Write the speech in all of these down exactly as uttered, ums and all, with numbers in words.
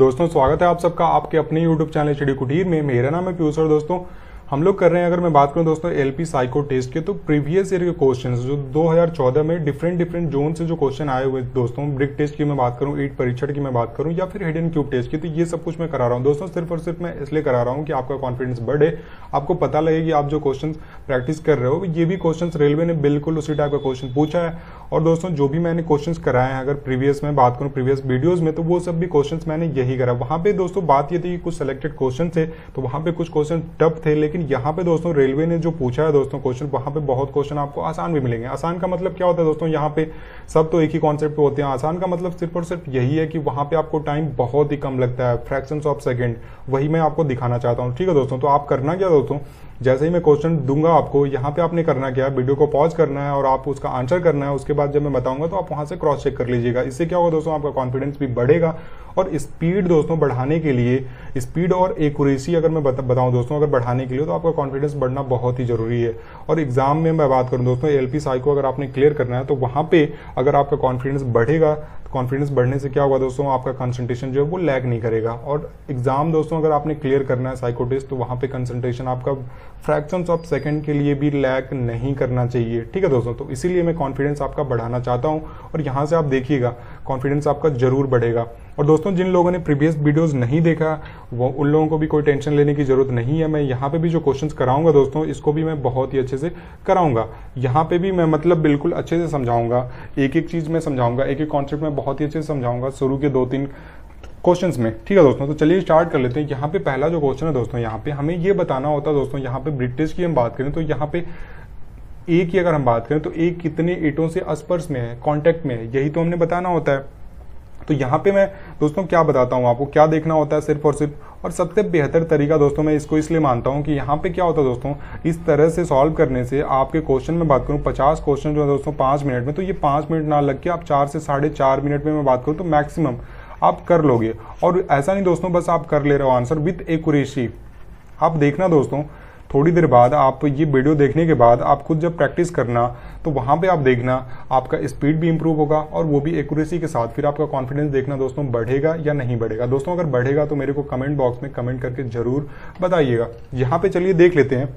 दोस्तों स्वागत है आप सबका आपके अपने यूट्यूब चैनल स्टडी कुटीर में। मेरा नाम है पीयूष सर। दोस्तों हम लोग कर रहे हैं, अगर मैं बात करूं दोस्तों एलपी साइको टेस्ट के, तो प्रीवियस ईयर के क्वेश्चंस जो दो हज़ार चौदह में डिफरेंट डिफरेंट जोन से जो क्वेश्चन आए हुए दोस्तों, ब्रिक टेस्ट की मैं बात करूं, ईट परीक्षण की मैं बात करूं, या फिर हिडन क्यूब टेस्ट की, तो ये सब कुछ मैं करा रहा हूं दोस्तों। सिर्फ और सिर्फ मैं इसलिए करा रहा हूँ कि आपका कॉन्फिडेंस बढ़े, आपको पता लगे कि आप जो क्वेश्चन प्रैक्टिस कर रहे हो ये भी क्वेश्चन रेलवे ने बिल्कुल उसी टाइप का क्वेश्चन पूछा है। और दोस्तों जो भी मैंने क्वेश्चंस कराए हैं, अगर प्रीवियस में बात करूं प्रीवियस वीडियोस में, तो वो सब भी क्वेश्चंस मैंने यही करा। वहां पे दोस्तों बात ये थी कि कुछ सिलेक्टेड क्वेश्चन थे, तो वहां पे कुछ क्वेश्चन टफ थे, लेकिन यहाँ पे दोस्तों रेलवे ने जो पूछा है दोस्तों क्वेश्चन, वहां पे बहुत क्वेश्चन आपको आसान भी मिलेंगे। आसान का मतलब क्या होता है दोस्तों, यहाँ पे सब तो एक ही कॉन्सेप्ट पे होते हैं। आसान का मतलब सिर्फ और सिर्फ यही है कि वहां पे आपको टाइम बहुत ही कम लगता है, फ्रैक्शंस ऑफ सेकंड, वही मैं आपको दिखाना चाहता हूँ। ठीक है दोस्तों, तो आप करना क्या दोस्तों, जैसे ही मैं क्वेश्चन दूंगा आपको, यहाँ पे आपने करना क्या है, वीडियो को पॉज करना है और आप उसका आंसर करना है। उसके बाद जब मैं बताऊंगा तो आप वहां से क्रॉस चेक कर लीजिएगा। इससे क्या होगा दोस्तों, आपका कॉन्फिडेंस भी बढ़ेगा। और स्पीड दोस्तों बढ़ाने के लिए, स्पीड और एक्यूरेसी अगर मैं बताऊं दोस्तों, अगर बढ़ाने के लिए, तो आपका कॉन्फिडेंस बढ़ना बहुत ही जरूरी है। और एग्जाम में मैं बात करूं दोस्तों, एलपी साइको अगर आपने क्लियर करना है, तो वहां पे अगर आपका कॉन्फिडेंस बढ़ेगा, कॉन्फिडेंस बढ़ने से क्या होगा दोस्तों, आपका कंसंट्रेशन जो है वो लैग नहीं करेगा। और एग्जाम दोस्तों अगर आपने क्लियर करना है साइको टेस्ट, तो वहां पे कंसंट्रेशन आपका फ्रैक्शंस ऑफ सेकंड के लिए भी लैग नहीं करना चाहिए। ठीक है दोस्तों, तो इसीलिए मैं कॉन्फिडेंस आपका बढ़ाना चाहता हूं, और यहां से आप देखिएगा कॉन्फिडेंस आपका जरूर बढ़ेगा। और दोस्तों जिन लोगों ने प्रीवियस वीडियोस नहीं देखा, वो उन लोगों को भी कोई टेंशन लेने की जरूरत नहीं है। मैं यहाँ पे भी जो क्वेश्चंस कराऊंगा दोस्तों, इसको भी मैं बहुत ही अच्छे से कराऊंगा। यहाँ पे भी मैं मतलब बिल्कुल अच्छे से समझाऊंगा, एक एक चीज में समझाऊंगा, एक एक कॉन्सेप्ट में बहुत ही अच्छे से समझाऊंगा शुरू के दो तीन क्वेश्चंस में। ठीक है दोस्तों, तो चलिए स्टार्ट कर लेते हैं। यहाँ पे पहला जो क्वेश्चन है दोस्तों, यहाँ पे हमें ये बताना होता है दोस्तों, यहाँ पे ब्रिटिश की हम बात करें तो यहाँ पे ए की अगर हम बात करें तो ए कितने ईंटों से स्पर्श में है, कांटेक्ट में है, यही तो हमने बताना होता है। तो यहाँ पे मैं दोस्तों क्या बताता हूँ आपको, क्या देखना होता है सिर्फ और सिर्फ, और सबसे बेहतर तरीका दोस्तों मैं इसको इसलिए मानता हूँ कि यहाँ पे क्या होता है दोस्तों, इस तरह से सॉल्व करने से आपके क्वेश्चन में बात करूँ पचास क्वेश्चन जो है दोस्तों पाँच मिनट में, तो ये पाँच मिनट ना लग के आप चार से साढ़े चार मिनट में मैं बात करूँ तो मैक्सिमम आप कर लोगे। और ऐसा नहीं दोस्तों बस आप कर ले रहे हो आंसर विथ एक्यूरेसी। आप देखना दोस्तों, थोड़ी देर बाद आप ये वीडियो देखने के बाद आप खुद जब प्रैक्टिस करना, तो वहां पे आप देखना आपका स्पीड भी इंप्रूव होगा, और वो भी एक्यूरेसी के साथ। फिर आपका कॉन्फिडेंस देखना दोस्तों बढ़ेगा या नहीं बढ़ेगा। दोस्तों अगर बढ़ेगा तो मेरे को कमेंट बॉक्स में कमेंट करके जरूर बताइएगा। यहाँ पे चलिए देख लेते हैं।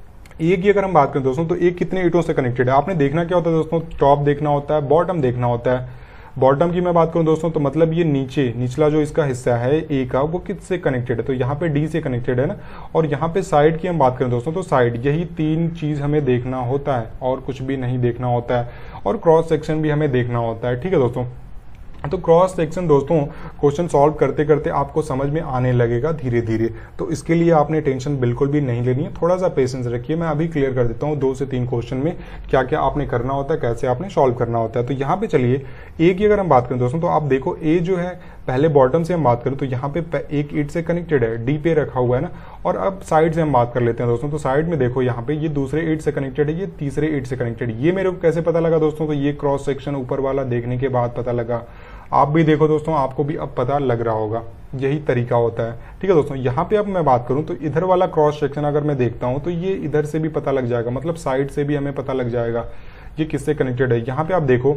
एक की अगर हम बात करें दोस्तों, तो एक कितने ईंटों से कनेक्टेड है, आपने देखना क्या होता है दोस्तों, टॉप देखना होता है, बॉटम देखना होता है। बॉटम की मैं बात करूं दोस्तों, तो मतलब ये नीचे निचला जो इसका हिस्सा है ए का, वो किससे कनेक्टेड है, तो यहाँ पे डी से कनेक्टेड है ना। और यहाँ पे साइड की हम बात करें दोस्तों, तो साइड, यही तीन चीज हमें देखना होता है और कुछ भी नहीं देखना होता है। और क्रॉस सेक्शन भी हमें देखना होता है। ठीक है दोस्तों, तो क्रॉस सेक्शन दोस्तों क्वेश्चन सॉल्व करते करते आपको समझ में आने लगेगा धीरे धीरे, तो इसके लिए आपने टेंशन बिल्कुल भी नहीं लेनी है, थोड़ा सा पेशेंस रखिए। मैं अभी क्लियर कर देता हूँ दो से तीन क्वेश्चन में क्या क्या आपने करना होता है, कैसे आपने सॉल्व करना होता है। तो यहाँ पे चलिए ए की अगर हम बात करें दोस्तों, तो आप देखो ए जो है, पहले बॉटम से हम बात करें तो यहाँ पे एक ईंट से कनेक्टेड है, डी पे रखा हुआ है ना। और अब साइड से हम बात कर लेते हैं दोस्तों, तो साइड में देखो यहाँ पे ये दूसरे ईंट से कनेक्टेड है, ये तीसरे ईंट से कनेक्टेड। ये मेरे को कैसे पता लगा दोस्तों, तो ये क्रॉस सेक्शन ऊपर वाला देखने के बाद पता लगा। आप भी देखो दोस्तों, आपको भी अब पता लग रहा होगा, यही तरीका होता है। ठीक है दोस्तों, यहाँ पे अब मैं बात करूं तो इधर वाला क्रॉस सेक्शन अगर मैं देखता हूं तो ये इधर से भी पता लग जाएगा, मतलब साइड से भी हमें पता लग जाएगा ये किससे कनेक्टेड है। यहाँ पे आप देखो,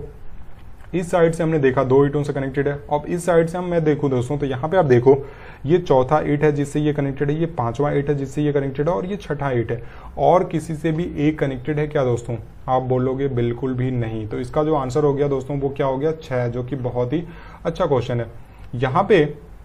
इस साइड से हमने देखा दो ईंटों से कनेक्टेड है। अब इस साइड से हम मैं देखूं दोस्तों, तो यहाँ पे आप देखो ये चौथा ईंट है जिससे ये कनेक्टेड है, ये पांचवा ईंट है जिससे ये कनेक्टेड है, और ये छठा ईंट है। और किसी से भी एक कनेक्टेड है क्या दोस्तों, आप बोलोगे बिल्कुल भी नहीं। तो इसका जो आंसर हो गया दोस्तों वो क्या हो गया, छह, जो कि बहुत ही अच्छा क्वेश्चन है। यहाँ पे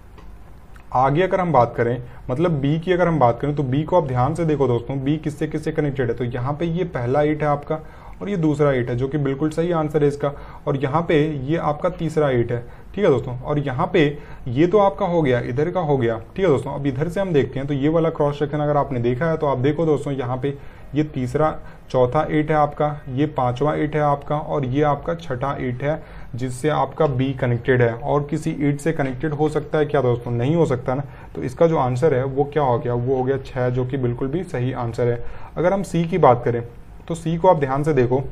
आगे अगर हम बात करें, मतलब बी की अगर हम बात करें, तो बी को आप ध्यान से देखो दोस्तों, बी किससे किससे कनेक्टेड है, तो यहाँ पे ये पहला ईंट है आपका, और ये दूसरा ईंट है, जो कि बिल्कुल सही आंसर है इसका। और यहाँ पे ये आपका तीसरा ईंट है। ठीक है दोस्तों, और यहाँ पे ये तो आपका हो गया, इधर का हो गया। ठीक है दोस्तों, अब इधर से हम देखते हैं, तो ये वाला क्रॉस सेक्शन अगर आपने देखा है तो आप देखो दोस्तों, यहाँ पे ये तीसरा चौथा ईंट है आपका, ये पांचवा ईंट है आपका, और ये आपका छठा ईंट है जिससे आपका बी कनेक्टेड है। और किसी ईंट से कनेक्टेड हो सकता है क्या दोस्तों, नहीं हो सकता ना। तो इसका जो आंसर है वो क्या हो गया, वो हो गया छह, जो कि बिल्कुल भी सही आंसर है। अगर हम सी की बात करें तो सी को आप ध्यान से देखो,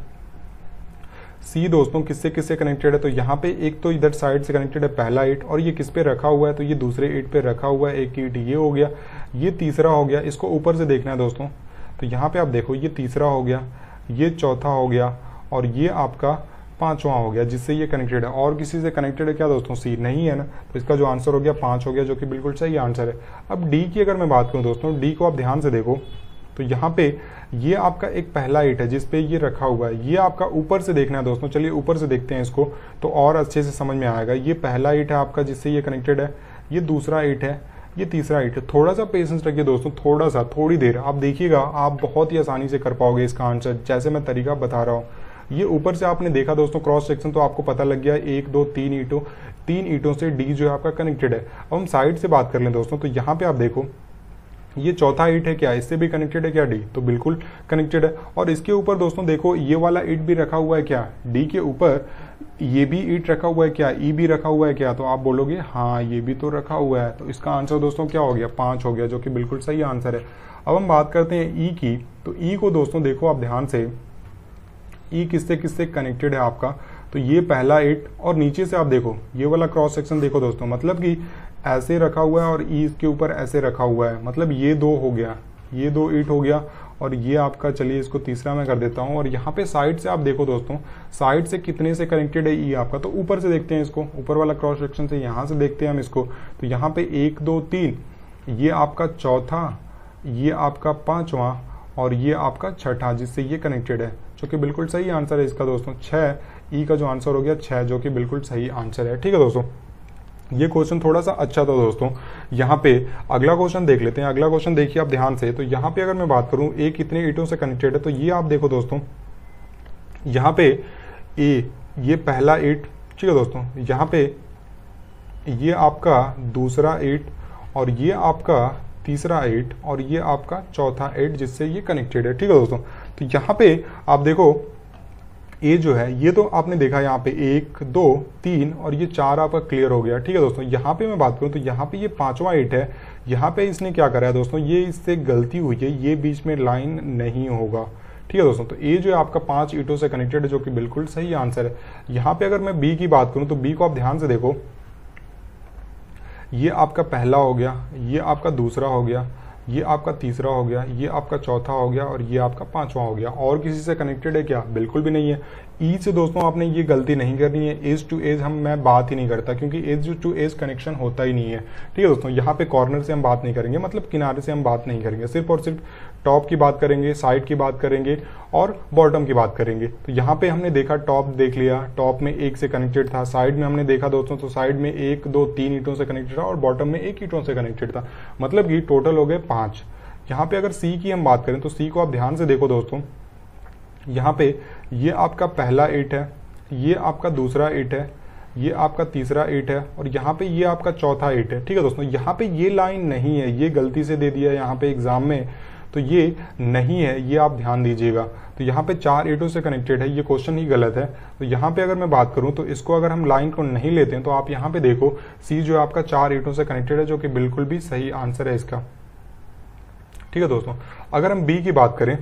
सी दोस्तों किससे किससे कनेक्टेड है, तो यहाँ पे एक तो इधर साइड से कनेक्टेड है पहला ईंट, और ये किस पे रखा हुआ है, तो ये दूसरे ईंट पे रखा हुआ है। एक ईंट ये हो गया, ये तीसरा हो गया। इसको ऊपर से देखना है दोस्तों, तो यहाँ पे आप देखो ये तीसरा हो गया, ये चौथा हो गया, और ये आपका पांचवा हो गया जिससे ये कनेक्टेड है। और किसी से कनेक्टेड है क्या दोस्तों? सी नहीं है ना, तो इसका जो आंसर हो गया पाँच हो गया, जो कि बिल्कुल सही आंसर है। अब डी की अगर मैं बात करूँ दोस्तों, डी को आप ध्यान से देखो तो यहाँ पे ये आपका एक पहला ईंट है जिसपे ये रखा हुआ है, ये आपका ऊपर से देखना है दोस्तों। चलिए ऊपर से देखते हैं इसको तो और अच्छे से समझ में आएगा। ये पहला ईंट है आपका जिससे ये कनेक्टेड है, ये दूसरा ईंट है, ये तीसरा ईंट है। थोड़ा सा पेशेंस रखिए दोस्तों, थोड़ा सा, थोड़ी देर आप देखिएगा, आप बहुत ही आसानी से कर पाओगे इसका आंसर, जैसे मैं तरीका बता रहा हूँ। ये ऊपर से आपने देखा दोस्तों क्रॉस सेक्शन, तो आपको पता लग गया एक दो तीन ईंटों तीन ईंटों से डी जो है आपका कनेक्टेड है। अब हम साइड से बात कर लें दोस्तों, तो यहाँ पे आप देखो ये चौथा ईंट है क्या, इससे भी कनेक्टेड है क्या डी? तो बिल्कुल कनेक्टेड है। और इसके ऊपर दोस्तों देखो ये वाला ईंट भी रखा हुआ है क्या, डी के ऊपर ये भी ईंट रखा हुआ है क्या, ई भी रखा हुआ है क्या? तो आप बोलोगे हाँ ये भी तो रखा हुआ है। तो इसका आंसर दोस्तों क्या हो गया? पाँच हो गया, जो कि बिल्कुल सही आंसर है। अब हम बात करते हैं ई की, तो ई को दोस्तों देखो आप ध्यान से, ई किससे किससे कनेक्टेड है आपका? तो ये पहला ईंट और नीचे से आप देखो ये वाला क्रॉस सेक्शन देखो दोस्तों, मतलब कि ऐसे रखा हुआ है और ई इसके ऊपर ऐसे रखा हुआ है, मतलब ये दो हो गया, ये दो ईंट हो गया। और ये आपका, चलिए इसको तीसरा मैं कर देता हूँ। और यहाँ पे साइड से आप देखो दोस्तों, साइड से कितने से कनेक्टेड है ई आपका? तो ऊपर से देखते हैं इसको, ऊपर वाला क्रॉस सेक्शन से यहाँ से देखते हैं हम इसको। तो यहाँ पे एक दो तीन, ये आपका चौथा, ये आपका पांचवा और ये आपका छठा जिससे ये कनेक्टेड है, जो कि बिल्कुल सही आंसर है इसका दोस्तों। छः, ई का जो आंसर हो गया छः, जो कि बिल्कुल सही आंसर है। ठीक है दोस्तों, ये क्वेश्चन थोड़ा सा अच्छा था दोस्तों। यहाँ पे अगला क्वेश्चन देख लेते हैं। अगला क्वेश्चन देखिए आप ध्यान से, तो यहाँ पे अगर मैं बात करूँ ए कितने ईंटों से कनेक्टेड है, तो ये आप देखो दोस्तों, यहाँ पे ए ये पहला ईंट, ठीक है दोस्तों, यहाँ पे ये आपका दूसरा ईंट और ये आपका तीसरा ईंट और ये आपका चौथा ईंट जिससे ये कनेक्टेड है। ठीक है दोस्तों, तो यहाँ पे आप देखो ए जो है ये तो आपने देखा यहाँ पे एक दो तीन और ये चार आपका क्लियर हो गया। ठीक है दोस्तों, यहाँ पे मैं बात करूँ तो यहाँ पे ये पांचवा ईंट है, यहाँ पे इसने क्या करा है दोस्तों, ये इससे गलती हुई है, ये बीच में लाइन नहीं होगा। ठीक है दोस्तों, तो ए जो है आपका पांच ईंटों से कनेक्टेड है, जो कि बिल्कुल सही आंसर है। यहाँ पे अगर मैं बी की बात करूँ तो बी को आप ध्यान से देखो, ये आपका पहला हो गया, ये आपका दूसरा हो गया, ये आपका तीसरा हो गया, ये आपका चौथा हो गया और ये आपका पांचवा हो गया। और किसी से कनेक्टेड है क्या? बिल्कुल भी नहीं है। ई से दोस्तों आपने ये गलती नहीं करनी है, एज टू एज हम मैं बात ही नहीं करता, क्योंकि एज टू एज कनेक्शन होता ही नहीं है। ठीक है दोस्तों, यहाँ पे कॉर्नर से हम बात नहीं करेंगे, मतलब किनारे से हम बात नहीं करेंगे, सिर्फ और सिर्फ टॉप की बात करेंगे, साइड की बात करेंगे और बॉटम की बात करेंगे। तो यहाँ पे हमने देखा टॉप देख लिया, टॉप में एक से कनेक्टेड था, साइड में हमने देखा दोस्तों तो साइड में एक दो तीन ईंटों से कनेक्टेड था और बॉटम में एक ईंटों से कनेक्टेड था, मतलब कि टोटल हो गए पांच। यहाँ पे अगर सी की हम बात करें तो सी को आप ध्यान से देखो दोस्तों, यहाँ पे ये आपका पहला ईंट है, ये आपका दूसरा ईंट है, ये आपका तीसरा ईंट है और यहाँ पे ये आपका चौथा ईंट है। ठीक है दोस्तों, यहाँ पे ये लाइन नहीं है, ये गलती से दे दिया यहाँ पे एग्जाम में, तो ये नहीं है, ये आप ध्यान दीजिएगा। तो यहाँ पे चार ईंटों से कनेक्टेड है, ये क्वेश्चन ही गलत है। तो यहाँ पे अगर मैं बात करूँ तो इसको अगर हम लाइन को नहीं लेते हैं तो आप यहाँ पे देखो सी जो है आपका चार ईंटों से कनेक्टेड है, जो कि बिल्कुल भी सही आंसर है इसका। ठीक है दोस्तों, अगर हम बी की बात करें,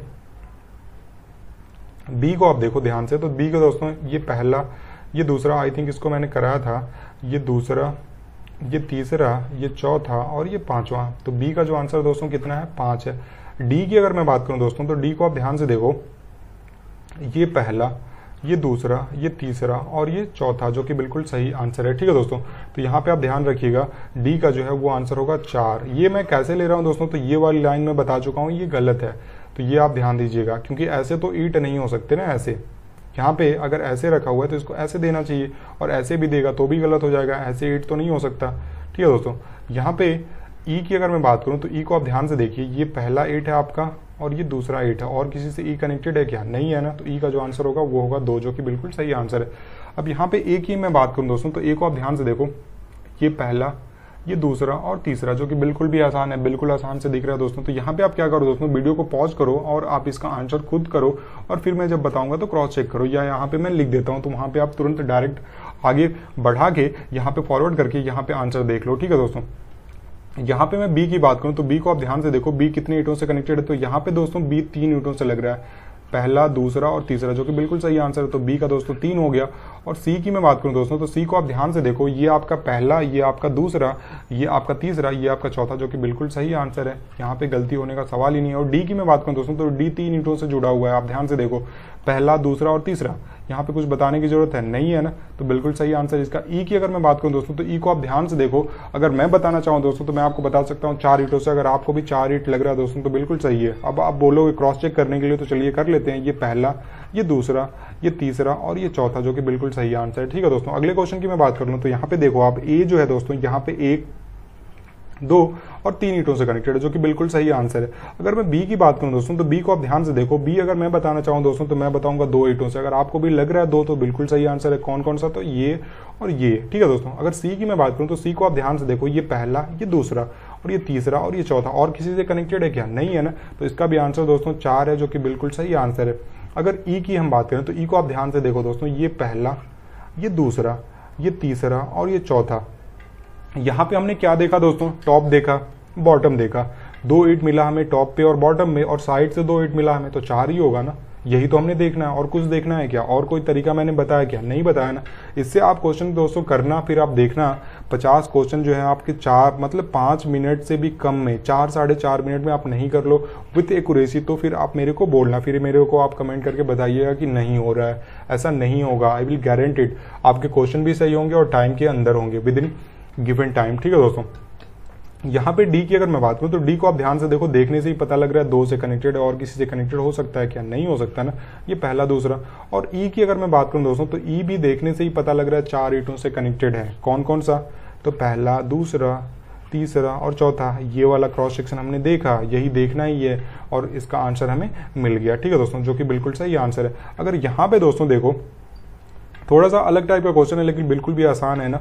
बी को आप देखो ध्यान से, तो बी को दोस्तों ये पहला, ये दूसरा, आई थिंक इसको मैंने कराया था, ये दूसरा, ये तीसरा, ये चौथा और ये पांचवा। तो बी का जो आंसर दोस्तों कितना है? पांच है। डी की अगर मैं बात करूं दोस्तों, तो डी को आप ध्यान से देखो, ये पहला, ये दूसरा, ये तीसरा और ये चौथा, जो कि बिल्कुल सही आंसर है। ठीक है दोस्तों, तो यहाँ पे आप ध्यान रखिएगा, डी का जो है वो आंसर होगा चार। ये मैं कैसे ले रहा हूँ दोस्तों, तो ये वाली लाइन में बता चुका हूँ, ये गलत है, तो ये आप ध्यान दीजिएगा, क्योंकि ऐसे तो ईंट नहीं हो सकते ना। ऐसे यहाँ पे अगर ऐसे रखा हुआ है तो इसको ऐसे देना चाहिए, और ऐसे भी देगा तो भी गलत हो जाएगा, ऐसे ईंट तो नहीं हो सकता। ठीक है दोस्तों, यहाँ पे ई की अगर मैं बात करूँ तो ई को आप ध्यान से देखिए, ये पहला ईंट है आपका और ये दूसरा ईंट है, और किसी से ई कनेक्टेड है क्या? नहीं है ना, तो ई का जो आंसर होगा वो होगा दो, जो कि बिल्कुल सही आंसर है। अब यहाँ पे ए की मैं बात करूँ दोस्तों, तो ए को आप ध्यान से देखो, ये पहला, ये दूसरा और तीसरा, जो कि बिल्कुल भी आसान है, बिल्कुल आसान से दिख रहा है दोस्तों। तो यहाँ पे आप क्या करो दोस्तों, वीडियो को पॉज करो और आप इसका आंसर खुद करो, और फिर मैं जब बताऊंगा तो क्रॉस चेक करो, या यहाँ पे मैं लिख देता हूँ, तो वहाँ पे आप तुरंत डायरेक्ट आगे बढ़ा के यहाँ पे फॉरवर्ड करके यहाँ पे आंसर देख लो। ठीक है दोस्तों, यहाँ पे मैं बी की बात करूँ तो बी को आप ध्यान से देखो, बी कितने ईंटों से कनेक्टेड है, तो यहाँ पे दोस्तों बी तीन ईंटों से लग रहा है, पहला, दूसरा और तीसरा, जो कि बिल्कुल सही आंसर है। तो बी का दोस्तों तीन हो गया। और सी की मैं बात करूं दोस्तों, तो सी को आप ध्यान से देखो, ये आपका पहला, ये आपका दूसरा, ये आपका तीसरा, ये आपका चौथा, जो कि बिल्कुल सही आंसर है, यहाँ पे गलती होने का सवाल ही नहीं है। और डी की मैं बात करूं दोस्तों, तो डी तीन ईंटों से जुड़ा हुआ है, आप ध्यान से देखो, पहला, दूसरा और तीसरा, यहाँ पे कुछ बताने की जरूरत है नहीं है ना, तो बिल्कुल सही आंसर इसका ई की अगर मैं बात करूँ दोस्तों तो ई को आप ध्यान से देखो। अगर मैं बताना चाहूँ दोस्तों तो मैं आपको बता सकता हूँ चार ईंटों से, अगर आपको भी चार ईंट लग रहा है दोस्तों तो बिल्कुल सही है। अब आप बोलोगे क्रॉस चेक करने के लिए, तो चलिए कर लेते हैं। ये पहला, ये दूसरा, ये तीसरा और ये चौथा, जो कि बिल्कुल सही आंसर है। ठीक है दोस्तों, अगले क्वेश्चन की मैं बात कर लूँ तो यहाँ पे देखो आप, ए जो है दोस्तों यहाँ पे एक, दो और तीन ईंटों से कनेक्टेड है, जो कि बिल्कुल सही आंसर है। अगर मैं बी की बात करूं दोस्तों तो बी को आप ध्यान से देखो। बी अगर मैं बताना चाहूं दोस्तों तो मैं बताऊंगा दो ईंटों से। अगर आपको भी लग रहा है दो, तो बिल्कुल सही आंसर है। कौन कौन सा? तो ये और ये। ठीक है दोस्तों, अगर सी की मैं बात करूं तो सी को आप ध्यान से देखो। ये पहला, ये दूसरा और ये तीसरा और ये चौथा, और किसी से कनेक्टेड है क्या? नहीं है ना, तो इसका भी आंसर दोस्तों चार है, जो कि बिल्कुल सही आंसर है। अगर ई की हम बात करें तो ई को आप ध्यान से देखो दोस्तों। ये पहला, ये दूसरा, ये तीसरा और ये चौथा। यहाँ पे हमने क्या देखा दोस्तों? टॉप देखा, बॉटम देखा। दो ईंट मिला हमें टॉप पे और बॉटम में, और साइड से दो ईंट मिला हमें, तो चार ही होगा ना। यही तो हमने देखना है, और कुछ देखना है क्या? और कोई तरीका मैंने बताया क्या? नहीं बताया ना। इससे आप क्वेश्चन दोस्तों करना, फिर आप देखना पचास क्वेश्चन जो है आपके चार मतलब पाँच मिनट से भी कम में, चार साढ़े चार मिनट में आप नहीं कर लो विथ एक्यूरेसी, तो फिर आप मेरे को बोलना, फिर मेरे को आप कमेंट करके बताइएगा कि नहीं हो रहा है। ऐसा नहीं होगा, आई विल गारंटीड। आपके क्वेश्चन भी सही होंगे और टाइम के अंदर होंगे, विद इन गिवन टाइम। ठीक है दोस्तों, यहाँ पे डी की अगर मैं बात करूँ तो डी को आप ध्यान से देखो। देखने से ही पता लग रहा है दो से कनेक्टेड है, और किसी से कनेक्टेड हो सकता है क्या? नहीं हो सकता ना। ये पहला, दूसरा। और ई की अगर मैं बात करूँ दोस्तों तो ई भी देखने से ही पता लग रहा है चार ईंटों से कनेक्टेड है। कौन कौन सा? तो पहला, दूसरा, तीसरा और चौथा। ये वाला क्रॉस सेक्शन हमने देखा, यही देखना ही है, और इसका आंसर हमें मिल गया। ठीक है दोस्तों, जो कि बिल्कुल सही आंसर है। अगर यहाँ पे दोस्तों देखो, थोड़ा सा अलग टाइप का क्वेश्चन है, लेकिन बिल्कुल भी आसान है ना।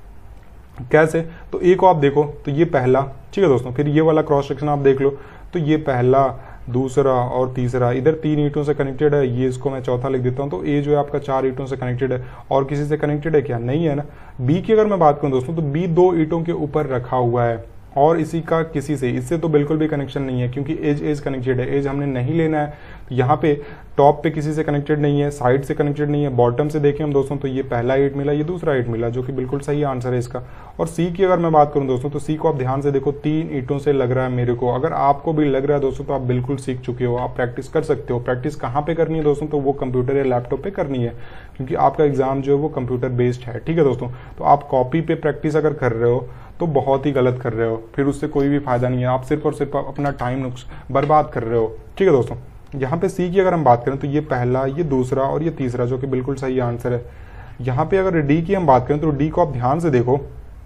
कैसे? तो ए को आप देखो तो ये पहला, ठीक है दोस्तों। फिर ये वाला क्रॉस सेक्शन आप देख लो, तो ये पहला, दूसरा और तीसरा, इधर तीन ईंटों से कनेक्टेड है। ये इसको मैं चौथा लिख देता हूँ। तो ए जो है आपका चार ईंटों से कनेक्टेड है, और किसी से कनेक्टेड है क्या? नहीं है ना। बी की अगर मैं बात करूँ दोस्तों तो बी दो ईंटों के ऊपर रखा हुआ है, और इसी का किसी से, इससे तो बिल्कुल भी कनेक्शन नहीं है, क्योंकि एज एज कनेक्टेड है। एज हमने नहीं लेना है। यहाँ पे टॉप पे किसी से कनेक्टेड नहीं है, साइड से कनेक्टेड नहीं है, बॉटम से देखें हम दोस्तों तो ये पहला ईंट मिला, ये दूसरा ईंट मिला, जो कि बिल्कुल सही आंसर है इसका। और सी की अगर मैं बात करूं दोस्तों तो सी को आप ध्यान से देखो। तीन ईंटों से लग रहा है मेरे को। अगर आपको भी लग रहा है दोस्तों तो आप बिल्कुल सीख चुके हो, आप प्रैक्टिस कर सकते हो। प्रैक्टिस कहाँ पे करनी है दोस्तों? तो वो कंप्यूटर या लैपटॉप पे करनी है, क्योंकि आपका एग्जाम जो है वो कंप्यूटर बेस्ड है। ठीक है दोस्तों, तो आप कॉपी पे प्रैक्टिस अगर कर रहे हो तो बहुत ही गलत कर रहे हो, फिर उससे कोई भी फायदा नहीं है। आप सिर्फ और सिर्फ अपना टाइम बर्बाद कर रहे हो। ठीक है दोस्तों, यहाँ पे सी की अगर हम बात करें तो ये पहला, ये दूसरा और ये तीसरा, जो कि बिल्कुल सही आंसर है। यहाँ पे अगर डी की हम बात करें तो डी को आप ध्यान से देखो।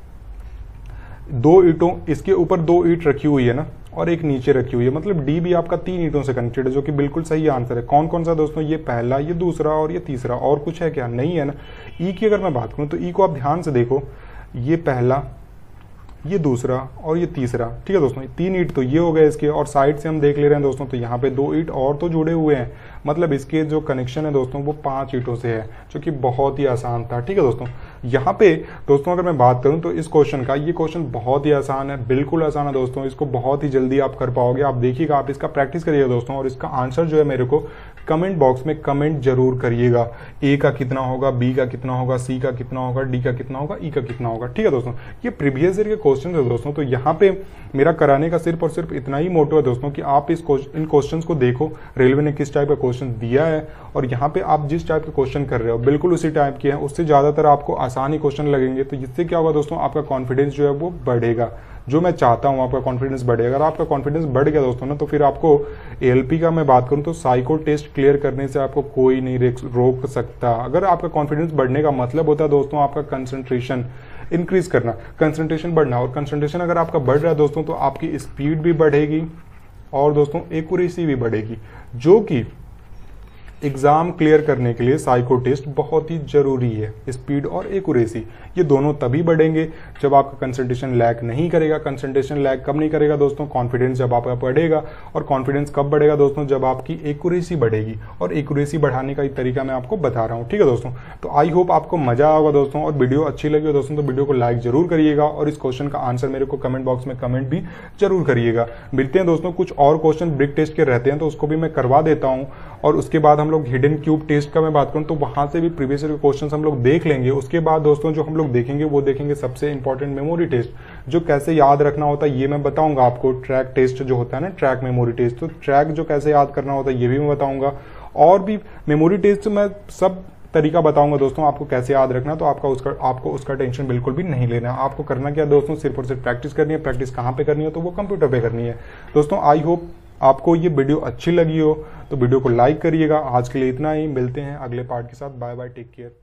दो ईंटों, इसके ऊपर दो ईंट रखी हुई है ना, और एक नीचे रखी हुई है, मतलब डी भी आपका तीन ईंटों से कनेक्टेड है, जो कि बिल्कुल सही आंसर है। कौन कौन सा दोस्तों? ये पहला, ये दूसरा और ये तीसरा, और कुछ है क्या? नहीं है ना। ई की अगर मैं बात करूं तो ई को आप ध्यान से देखो। ये पहला, ये दूसरा और ये तीसरा। ठीक है दोस्तों, तीन ईंट तो ये हो गए इसके, और साइड से हम देख ले रहे हैं दोस्तों तो यहाँ पे दो ईंट और तो जुड़े हुए हैं, मतलब इसके जो कनेक्शन है दोस्तों वो पांच ईंटों से है, जो कि बहुत ही आसान था। ठीक है दोस्तों, यहाँ पे दोस्तों अगर मैं बात करूं तो इस क्वेश्चन का, ये क्वेश्चन बहुत ही आसान है, बिल्कुल आसान है दोस्तों। इसको बहुत ही जल्दी आप कर पाओगे। आप देखिएगा, आप इसका प्रैक्टिस करिएगा दोस्तों, और इसका आंसर जो है मेरे को कमेंट बॉक्स में कमेंट जरूर करिएगा। ए का कितना होगा, बी का कितना होगा, सी का कितना होगा, डी का कितना होगा, ई का कितना होगा। ठीक है दोस्तों, ये प्रीवियस ईयर के क्वेश्चन है दोस्तों। तो यहाँ पे मेरा कराने का सिर्फ और सिर्फ इतना ही मोटो है दोस्तों कि आप इस इन क्वेश्चंस को देखो, रेलवे ने किस टाइप का क्वेश्चन दिया है, और यहाँ पे आप जिस टाइप के क्वेश्चन कर रहे हो बिल्कुल उसी टाइप के हैं, उससे ज्यादातर आपको आसान ही क्वेश्चन लगेंगे। तो जिससे क्या होगा दोस्तों, आपका कॉन्फिडेंस जो है वो बढ़ेगा, जो मैं चाहता हूं आपका कॉन्फिडेंस बढ़ेगा। अगर आपका कॉन्फिडेंस बढ़ गया दोस्तों ना, तो फिर आपको एएलपी का मैं बात करूं तो साइको टेस्ट क्लियर करने से आपको कोई नहीं रोक सकता। अगर आपका कॉन्फिडेंस बढ़ने का मतलब होता है दोस्तों आपका कंसंट्रेशन इंक्रीज करना, कंसंट्रेशन बढ़ना, और कंसंट्रेशन अगर आपका बढ़ रहा है दोस्तों तो आपकी स्पीड भी बढ़ेगी, और दोस्तों एक्यूरेसी भी बढ़ेगी, जो कि एग्जाम क्लियर करने के लिए साइको टेस्ट बहुत ही जरूरी है। स्पीड और एक्यूरेसी ये दोनों तभी बढ़ेंगे जब आपका कंसंट्रेशन लैग नहीं करेगा। कंसंट्रेशन लैग कब नहीं करेगा दोस्तों? कॉन्फिडेंस जब आपका बढ़ेगा, और कॉन्फिडेंस कब बढ़ेगा दोस्तों? जब आपकी एक्यूरेसी बढ़ेगी, और एक्यूरेसी बढ़ाने का एक तरीका मैं आपको बता रहा हूँ। ठीक है दोस्तों, तो आई होप आपको मजा आएगा दोस्तों, और वीडियो अच्छी लगी हो दोस्तों तो वीडियो को लाइक जरूर करिएगा, और इस क्वेश्चन का आंसर मेरे को कमेंट बॉक्स में कमेंट भी जरूर करिएगा। मिलते हैं दोस्तों, कुछ और क्वेश्चन ब्रिक टेस्ट के रहते हैं तो उसको भी मैं करवा देता हूँ, और उसके बाद हम लोग हिडन क्यूब टेस्ट का मैं बात करूं तो वहां से भी प्रीवियस ईयर के क्वेश्चंस हम लोग देख लेंगे। उसके बाद दोस्तों जो हम लोग देखेंगे वो देखेंगे सबसे इंपॉर्टेंट मेमोरी टेस्ट, जो कैसे याद रखना होता है ये मैं बताऊंगा आपको। ट्रैक टेस्ट जो होता है ना, ट्रैक मेमोरी टेस्ट, तो ट्रैक जो कैसे याद करना होता है ये भी मैं बताऊंगा। और भी मेमोरी टेस्ट मैं सब तरीका बताऊंगा दोस्तों आपको कैसे याद रखना, तो आपका उसका आपको उसका टेंशन बिल्कुल भी नहीं लेना। आपको करना क्या दोस्तों, सिर्फ और सिर्फ प्रैक्टिस करनी है। प्रैक्टिस कहाँ पे करनी है, तो वो कंप्यूटर पे करनी है। दोस्तों आई होप आपको ये वीडियो अच्छी लगी हो, तो वीडियो को लाइक करिएगा। आज के लिए इतना ही, मिलते हैं अगले पार्ट के साथ। Bye bye, take care.